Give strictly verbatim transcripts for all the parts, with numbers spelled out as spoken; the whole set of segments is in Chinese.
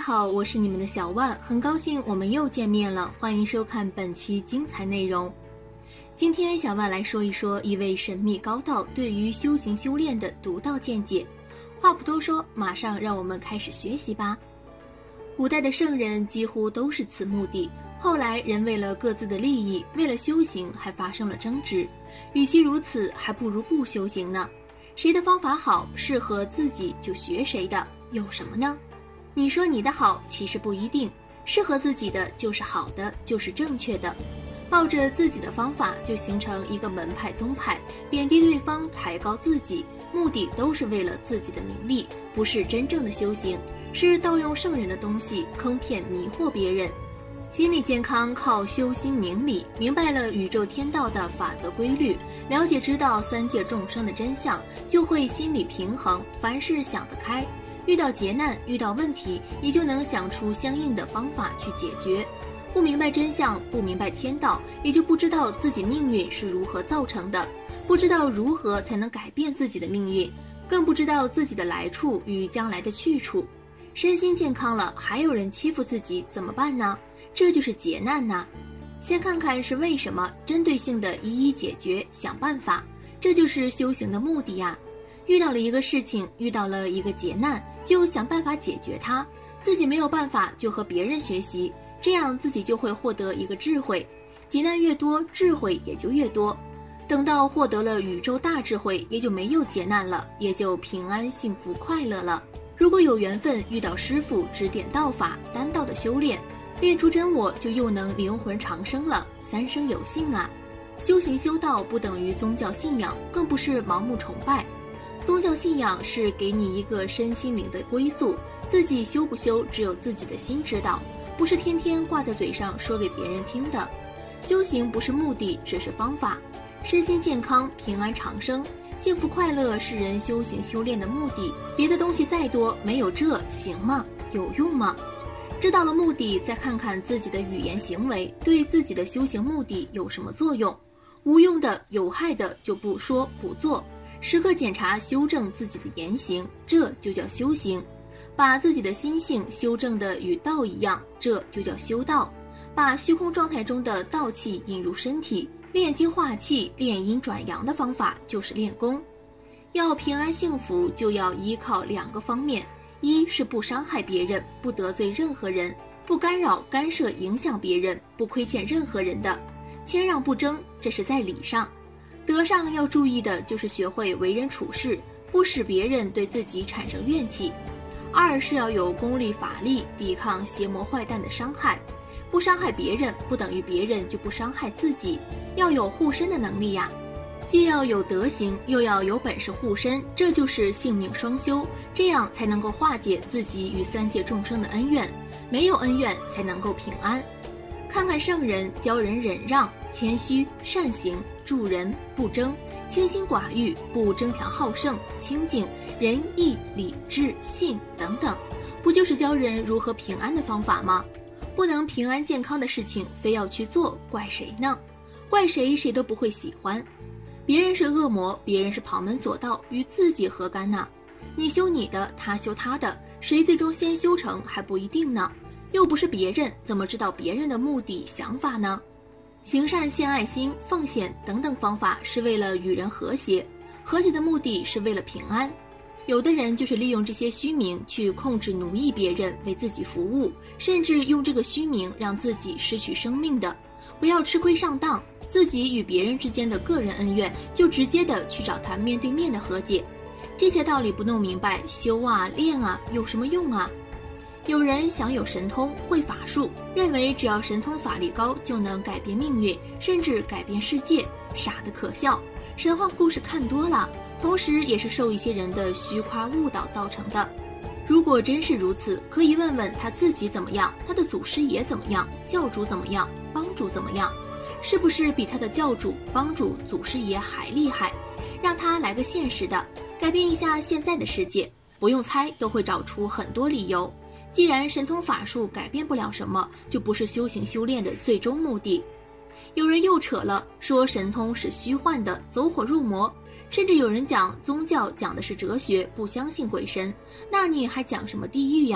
好，我是你们的小万，很高兴我们又见面了，欢迎收看本期精彩内容。今天小万来说一说一位神秘高道对于修行修炼的独到见解。话不多说，马上让我们开始学习吧。古代的圣人几乎都是此目的，后来人为了各自的利益，为了修行还发生了争执，与其如此，还不如不修行呢。谁的方法好，适合自己就学谁的，有什么呢？你说你的好，其实不一定，适合自己的就是好的，就是正确的。抱着自己的方法就形成一个门派宗派，贬低对方，抬高自己，目的都是为了自己的名利，不是真正的修行，是盗用圣人的东西，坑骗迷惑别人。心理健康靠修心明理，明白了宇宙天道的法则规律，了解知道三界众生的真相，就会心理平衡，凡事想得开，遇到劫难，遇到问题，也就能想出相应的方法去解决。不明白真相，不明白天道，也就不知道自己命运是如何造成的，不知道如何才能改变自己的命运，更不知道自己的来处与将来的去处。身心健康了，还有人欺负自己怎么办呢？这就是劫难呐。先看看是为什么，针对性的一一解决，想办法，这就是修行的目的呀。遇到了一个事情，遇到了一个劫难，就想办法解决它，自己没有办法就和别人学习，这样自己就会获得一个智慧，劫难越多，智慧也就越多。等到获得了宇宙大智慧，也就没有劫难了，也就平安幸福快乐了。如果有缘分遇到师父指点道法，单道的修炼，练出真我，就又能灵魂长生了，三生有幸啊。修行修道不等于宗教信仰，更不是盲目崇拜。宗教信仰是给你一个身心灵的归宿，自己修不修只有自己的心知道，不是天天挂在嘴上说给别人听的。修行不是目的，只是方法。身心健康，平安长生，幸福快乐是人修行修炼的目的，别的东西再多，没有这行吗？有用吗？知道了目的，再看看自己的语言行为对自己的修行目的有什么作用，无用的有害的就不说不做，时刻检查修正自己的言行，这就叫修行。把自己的心性修正的与道一样，这就叫修道。把虚空状态中的道气引入身体，炼精化气，炼阴转阳的方法就是练功。要平安幸福，就要依靠两个方面，一是不伤害别人，不得罪任何人，不干扰干涉影响别人，不亏欠任何人的，谦让不争，这是在理上。德上要注意的就是学会为人处事，不使别人对自己产生怨气。二是要有功力法力，抵抗邪魔坏蛋的伤害，不伤害别人，不等于别人就不伤害自己，要有护身的能力呀。既要有德行，又要有本事护身，这就是性命双修，这样才能够化解自己与三界众生的恩怨，没有恩怨才能够平安。看看圣人，教人忍让、谦虚、善行、助人、不争、清心寡欲、不争强好胜、清净、仁义、礼智信等等，不就是教人如何平安的方法吗？不能平安健康的事情非要去做，怪谁呢？怪谁谁都不会喜欢。别人是恶魔，别人是旁门左道，与自己何干呢？你修你的，他修他的，谁最终先修成还不一定呢。又不是别人，怎么知道别人的目的想法呢？行善献爱心、奉献等等方法是为了与人和谐，和谐的目的是为了平安。有的人就是利用这些虚名去控制奴役别人，为自己服务，甚至用这个虚名让自己失去生命的。不要吃亏上当，自己与别人之间的个人恩怨就直接的去找他面对面的和解。这些道理不弄明白，修啊练啊有什么用啊？有人享有神通，会法术，认为只要神通法力高就能改变命运，甚至改变世界，傻得可笑。神话故事看多了，同时也是受一些人的虚夸误导造成的。如果真是如此，可以问问他自己怎么样，他的祖师爷怎么样，教主怎么样，帮主怎么样，是不是比他的教主、帮主、祖师爷还厉害？让他来个现实的，改变一下现在的世界，不用猜都会找出很多理由。既然神通法术改变不了什么，就不是修行修炼的最终目的。有人又扯了，说神通是虚幻的，走火入魔，甚至有人讲宗教讲的是哲学，不相信鬼神，那你还讲什么地狱呀？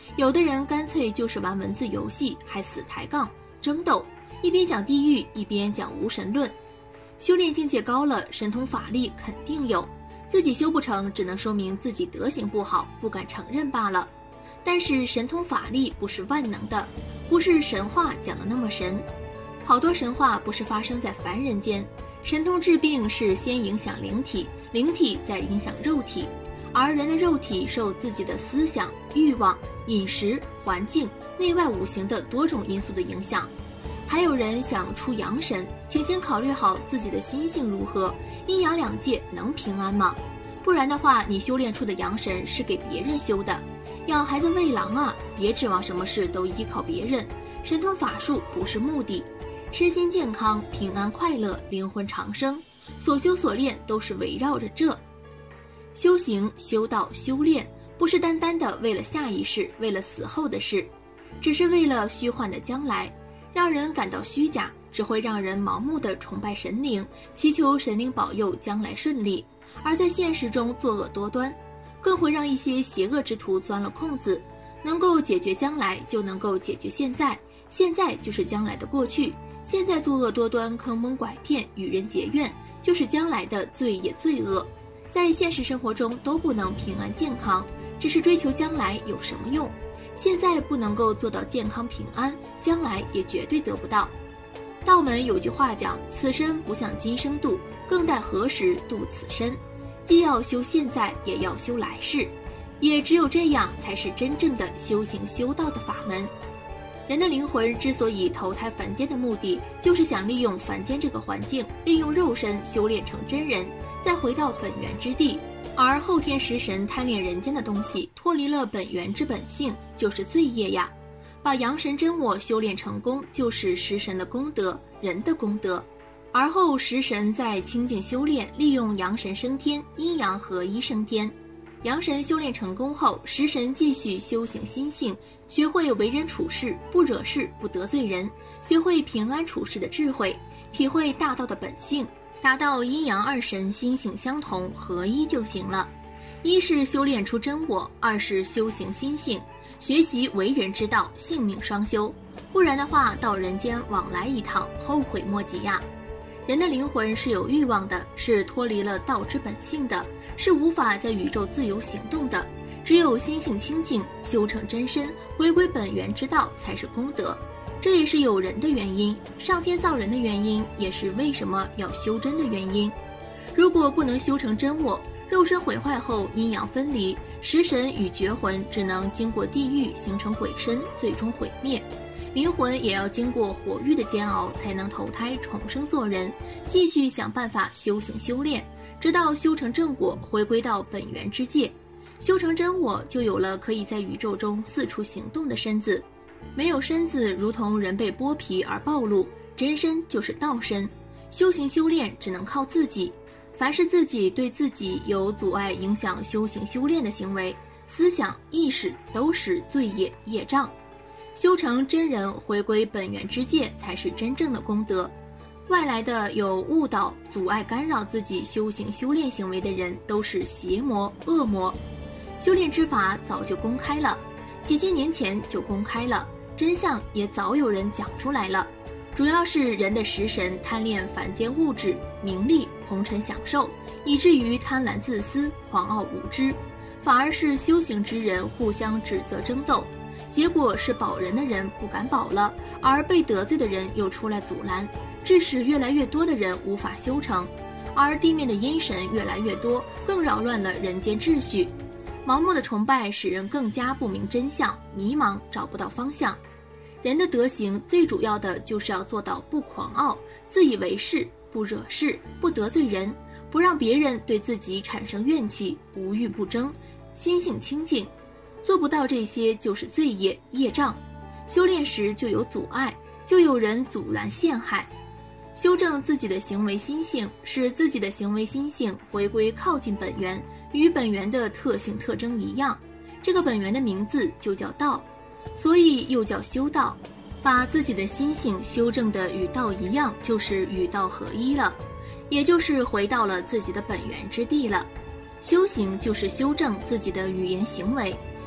有的人干脆就是玩文字游戏，还死抬杠争斗，一边讲地狱一边讲无神论。修炼境界高了，神通法力肯定有，自己修不成，只能说明自己德行不好，不敢承认罢了。但是神通法力不是万能的，不是神话讲的那么神。好多神话不是发生在凡人间，神通治病是先影响灵体，灵体再影响肉体，而人的肉体受自己的思想、欲望、饮食、环境、内外五行的多种因素的影响。还有人想出阳神，请先考虑好自己的心性如何，阴阳两界能平安吗？不然的话，你修炼出的阳神是给别人修的。要孩子喂狼啊，别指望什么事都依靠别人，神通法术不是目的。身心健康、平安快乐、灵魂长生，所修所练都是围绕着这。修行、修道、修炼，不是单单的为了下一世，为了死后的事，只是为了虚幻的将来，让人感到虚假，只会让人盲目的崇拜神灵，祈求神灵保佑将来顺利，而在现实中作恶多端，更会让一些邪恶之徒钻了空子。能够解决将来，就能够解决现在，现在就是将来的过去。现在作恶多端、坑蒙拐骗、与人结怨，就是将来的罪也罪恶。在现实生活中都不能平安健康，只是追求将来有什么用？现在不能够做到健康平安，将来也绝对得不到。道门有句话讲，此生不向今生度，更待何时度此身。既要修现在，也要修来世，也只有这样才是真正的修行修道的法门。人的灵魂之所以投胎凡间的目的，就是想利用凡间这个环境，利用肉身修炼成真人，再回到本源之地。而后天食神贪恋人间的东西，脱离了本源之本性，就是罪业呀。把阳神真我修炼成功，就是食神的功德，人的功德。而后食神在清净修炼，利用阳神升天，阴阳合一升天。阳神修炼成功后，食神继续修行心性，学会为人处事，不惹事，不得罪人，学会平安处事的智慧，体会大道的本性，达到阴阳二神心性相同合一就行了。一是修炼出真我，二是修行心性，学习为人之道，性命双修。不然的话，到人间往来一趟，后悔莫及呀。人的灵魂是有欲望的，是脱离了道之本性的，是无法在宇宙自由行动的。只有心性清净，修成真身，回归本源之道，才是功德。这也是有人的原因，上天造人的原因，也是为什么要修真的原因。如果不能修成真我，肉身毁坏后阴阳分离，食神与绝魂只能经过地狱形成鬼身，最终毁灭。灵魂也要经过火狱的煎熬，才能投胎重生做人，继续想办法修行修炼，直到修成正果，回归到本源之界。修成真我，就有了可以在宇宙中四处行动的身子。没有身子，如同人被剥皮而暴露，真身就是道身。修行修炼只能靠自己，凡是自己对自己有阻碍影响修行修炼的行为、思想、意识，都是罪业业障。修成真人，回归本源之界，才是真正的功德。外来的有误导、阻碍、干扰自己修行修炼行为的人，都是邪魔恶魔。修炼之法早就公开了，几千年前就公开了，真相也早有人讲出来了。主要是人的食神贪恋凡间物质、名利、红尘享受，以至于贪婪自私、狂傲无知，反而是修行之人互相指责争斗。结果是保人的人不敢保了，而被得罪的人又出来阻拦，致使越来越多的人无法修成，而地面的阴神越来越多，更扰乱了人间秩序。盲目的崇拜使人更加不明真相，迷茫，找不到方向。人的德行最主要的就是要做到不狂傲，自以为是，不惹事，不得罪人，不让别人对自己产生怨气，无欲不争，心性清净。做不到这些就是罪业业障，修炼时就有阻碍，就有人阻拦陷害。修正自己的行为心性，使自己的行为心性回归靠近本源，与本源的特性特征一样，这个本源的名字就叫道，所以又叫修道。把自己的心性修正的与道一样，就是与道合一了，也就是回到了自己的本源之地了。修行就是修正自己的语言行为，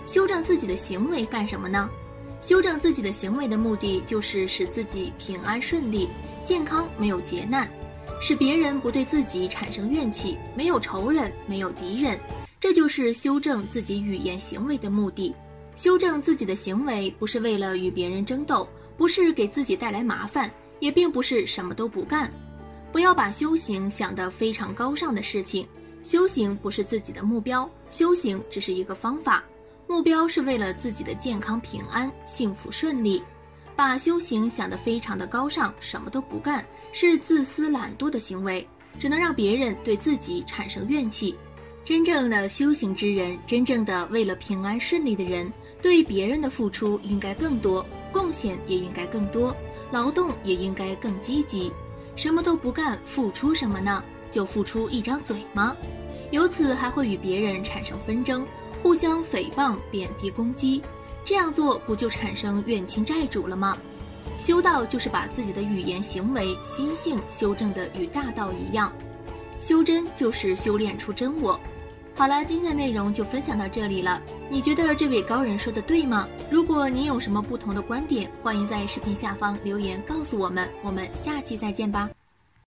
修正自己的行为干什么呢？修正自己的行为的目的就是使自己平安顺利、健康，没有劫难，使别人不对自己产生怨气，没有仇人，没有敌人。这就是修正自己语言行为的目的。修正自己的行为不是为了与别人争斗，不是给自己带来麻烦，也并不是什么都不干。不要把修行想得非常高尚的事情，修行不是自己的目标，修行只是一个方法，目标是为了自己的健康平安、幸福顺利。把修行想得非常的高尚，什么都不干，是自私懒惰的行为，只能让别人对自己产生怨气。真正的修行之人，真正的为了平安顺利的人，对别人的付出应该更多，贡献也应该更多，劳动也应该更积极。什么都不干，付出什么呢？就付出一张嘴吗？由此还会与别人产生纷争，互相诽谤、贬低、攻击，这样做不就产生怨亲债主了吗？修道就是把自己的语言行为、心性修正的与大道一样，修真就是修炼出真我。好了，今天的内容就分享到这里了。你觉得这位高人说的对吗？如果你有什么不同的观点，欢迎在视频下方留言告诉我们。我们下期再见吧。